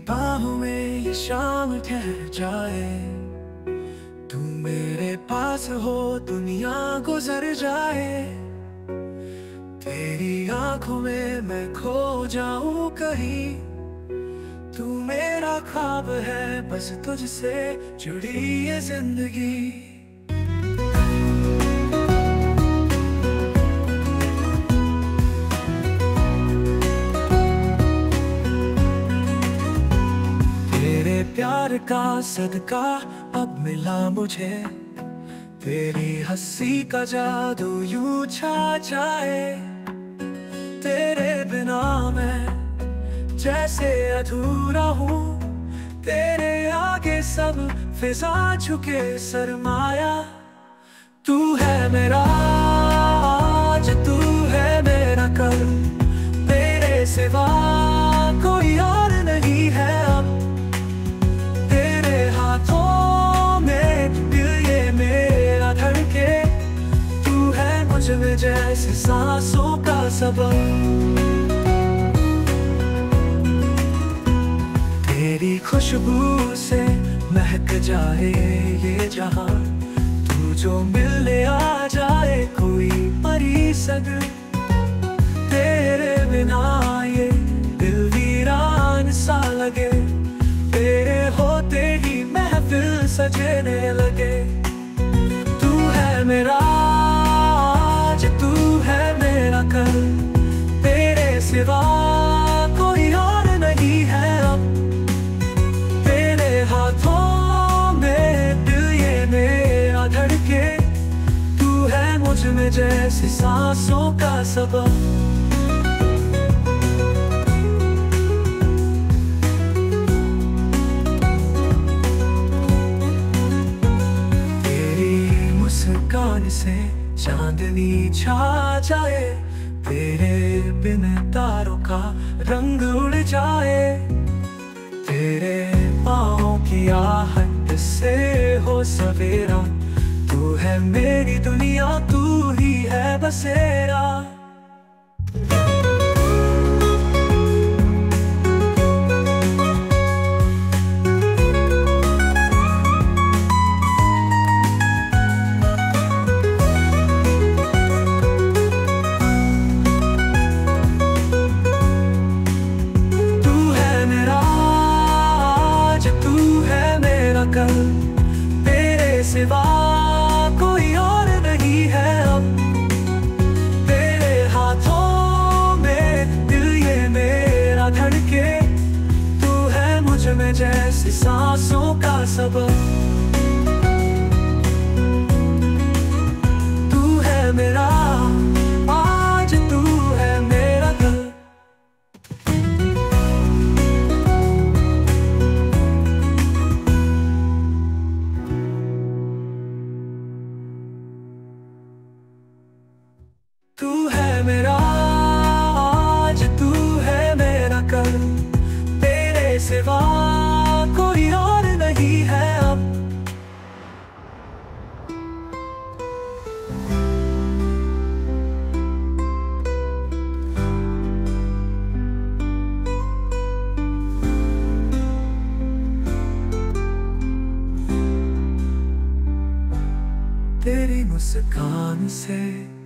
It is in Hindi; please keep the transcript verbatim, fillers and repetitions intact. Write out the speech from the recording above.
बाहों में ये शाम ठहर जाए, तू मेरे पास हो दुनिया गुजर जाए। तेरी आंखों में मैं खो जाऊं कहीं, तू मेरा ख्वाब है बस तुझसे जुड़ी ये जिंदगी। तेरे प्यार का सदका अब मिला मुझे, तेरी हंसी का जादू यूं छा जाए। तेरे बिना मैं जैसे अधूरा हूँ, तेरे आगे सब फिजा झुके सरमाया। तू है मेरा आज, तू है मेरा कल, तेरे सिवा कोई और नहीं है अब। तेरे हाथों में दिल ये मेरा धड़के, तू है मुझ में जैसे सांसों का सबब। तेरी खुशबू से महक जाए ये जहां, तू जो मिलने आ जाए कोई परी सग। तेरे बिना ये दिल वीरान सा लगे, तेरे होते ही महफिल सजने लगे। तू है मेरा आज, तू है मेरा कल, तेरे सिवा कोई और नहीं है अब। तेरे हाथों में दिल ये मेरा धड़के, तू है मुझ में जैसे सांसों का सबब। मुस्कान से चांदनी छा जाए, तेरे बिन तारों का रंग उड़ जाए। तेरे पाँव की आहट से हो सवेरा, तू है मेरी दुनिया, तू ही है बसेरा। कल तेरे सिवा कोई और नहीं है अब। तेरे हाथों में दिल ये मेरा धड़के, तू है मुझ में जैसे सांसों का सबब। तू है मेरा आज, तू है मेरा कल। तू है मेरा आज, तू है मेरा कल, तेरे सिवा कोई और नहीं है अब। तेरी मुस्कान से